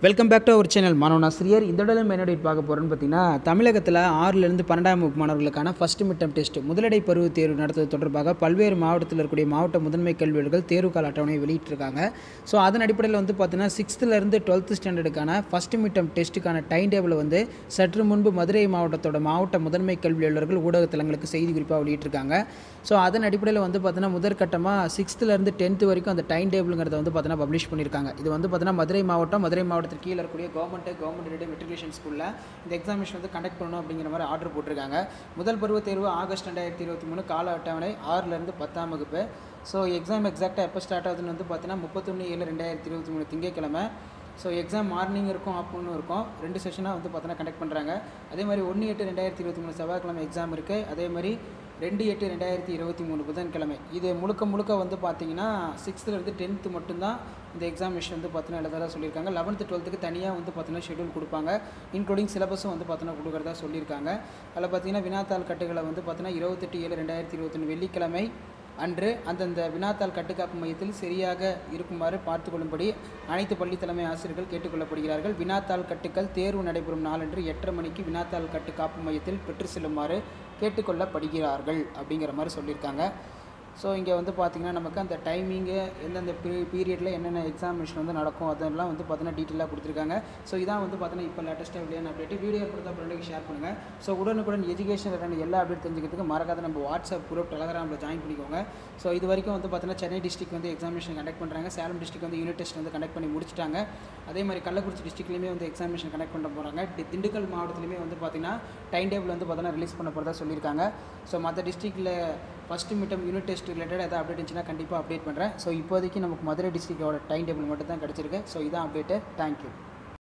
Welcome back to our channel மாணவன் ஆசிரியர். இந்த தடவை என்ன டேட் பார்க்க போகிறோன்னு பார்த்தீங்கன்னா, தமிழகத்தில் 6லேருந்து 12ஆம் வகுப்பு மாணவர்களுக்கான ஃபஸ்ட் மிட்டம் டெஸ்ட் முதலடை பருவத் தேர்வு நடத்துவது தொடர்பாக பல்வேறு மாவட்டத்தில் இருக்கக்கூடிய மாவட்ட முதன்மை கல்வியாளர்கள் தேர்வு கால அட்டவணையை வெளியிட்டிருக்காங்க. ஸோ அதன் அடிப்படையில் வந்து பார்த்தீங்கன்னா 6th-லேருந்து 12th ஸ்டாண்டர்டுக்கான ஃபஸ்ட் மிட்டம் டெஸ்ட்டுக்கான டைம் டேபிளை வந்து சற்று முன்பு மதுரை மாவட்டத்தோட மாவட்ட முதன்மை கல்வியாளர்கள் ஊடகத்தலங்களுக்கு செய்தி குறிப்பாக வெளியிட்டிருக்காங்க. ஸோ அதன் அடிப்படையில் வந்து பார்த்தீங்கன்னா முதற்கட்டமாக 6th-லேருந்து 10th வரைக்கும் அந்த டைம் டேபிளுங்கிறத வந்து பார்த்தீங்கன்னா பப்ளிஷ் பண்ணியிருக்காங்க. இது வந்து பார்த்தீங்கன்னா மதுரை மாவட்டத்துக்கு கீழே இருக்கக்கூடிய கவர்மெண்ட் மெட்ரிகுலேஷன் ஸ்கூலில் இந்த எக்ஸாமினேஷன் வந்து கண்டக்ட் பண்ணணும் அப்படிங்கிற மாதிரி ஆர்டர் போட்டிருக்காங்க. முதல் பருவ தேர்வு ஆகஸ்ட் 2023, கால அட்டவணை 6லேருந்து 10ஆம் வகுப்பு. ஸோ எக்ஸாம் எக்ஸாக்டாக எப்போ ஸ்டார்ட் ஆகுதுன்னு வந்து பார்த்தீங்கன்னா 31/7/2023 திங்கட்கிழமை. ஸோ எக்ஸாம் மார்னிங் இருக்கும், ஆஃப்டர்நூன் இருக்கும், 2 செஷனாக வந்து பார்த்தீங்கன்னா கண்டக்ட் பண்ணுறாங்க. அதே மாதிரி 1/8/2023 செவ்வாய்க்கிழமை எக்ஸாம் இருக்குது. அதே மாதிரி 2/8/2023 புதன்கிழமை. இது முழுக்க வந்து பார்த்தீங்கன்னா 6th-லேருந்து 10th மட்டும்தான் இந்த எக்ஸாமினேஷன் வந்து பார்த்தீங்கன்னா எழுதறதா சொல்லியிருக்காங்க. 11th 12th தனியாக வந்து பார்த்தீங்கன்னா ஷெட்யூல் கொடுப்பாங்க. இன்க்ளூடிங் சிலபஸும் வந்து பார்த்தீங்கன்னா கொடுக்குறதா சொல்லியிருக்காங்க. அதில் பார்த்தீங்கன்னா வினாத்தாள் கட்டுகளை வந்து பார்த்தீங்கன்னா 28/7/2023 வெள்ளிக்கிழமை அன்று அந்தந்த வினாத்தாள் கட்டுக்காப்பு மையத்தில் சரியாக இருக்குமாறு பார்த்துக்கொள்ளும்படி அனைத்து பள்ளி தலைமை ஆசிரியர்கள் கேட்டுக்கொள்ளப்படுகிறார்கள். வினாத்தாள் கட்டுக்கள் தேர்வு நடைபெறும் நாளன்று 8:30 மணிக்கு வினாத்தாள் கட்டு காப்பு மையத்தில் பெற்று செல்லுமாறு கேட்டுக்கொள்ளப்படுகிறார்கள் அப்படிங்கிற மாதிரி சொல்லியிருக்காங்க. ஸோ இங்கே வந்து பார்த்திங்கன்னா நமக்கு அந்த டைமிங்கு எந்தெந்த பீரியடில் என்னென்ன எக்ஸாமினேஷன் வந்து நடக்கும் அதெல்லாம் வந்து பார்த்தீங்கன்னா டீட்டெயிலாக கொடுத்துருக்காங்க. ஸோ இதான் வந்து பார்த்தீங்கன்னா இப்போ லேட்டஸ்ட்டாக வெளியான அப்டேட். வீடியோ கொடுத்தா ஃப்ரெண்டுக்கு ஷேர் பண்ணுங்கள். ஸோ உடனுக்குடன் எஜுகேஷன் ரிலேட்டட் எல்லா அப்டேட் தெரிஞ்சுக்கிறதுக்கு மறக்காத நம்ம வாட்ஸ்அப் குரூப் டெலகிராமில் ஜாயின் பண்ணிக்கோங்க. ஸோ இது வரைக்கும் வந்து பார்த்தீங்கன்னா சென்னை டிஸ்ட்ரிக்ட் வந்து எக்ஸாமினேஷன் கண்டக்ட் பண்ணுறாங்க. சேலம் டிஸ்ட்ரிக்ட் வந்து யூனிட் டெஸ்ட் வந்து கண்டக்ட் பண்ணி முடிச்சிட்டாங்க. அதே மாதிரி கள்ளக்குறிச்சி டிஸ்ட்ரிக்ட்லேயுமே வந்து எக்ஸாமினேஷன் கண்டக்ட் பண்ண போகிறாங்க. திண்டுக்கல் மாவட்டத்துலேயுமே வந்து பார்த்தீங்கன்னா டைம் டேபிள் வந்து பார்த்தீங்கன்னா ரிலீஸ் பண்ண போகிறதா சொல்லியிருக்காங்க. ஸோ மற்ற டிஸ்ட்ரிக்டில் first midterm unit test related எதாவது அப்டேட் இருந்துச்சுன்னா கண்டிப்பாக அப்டேட் பண்ணுறேன். ஸோ இப்போதைக்கு நமக்கு மதுரை டிஸ்ட்ரிக்டோட டைம் டேபிள் மட்டும் தான் கிடச்சிருக்கு. ஸோ இதான் அப்டேட்டு. தேங்க்யூ.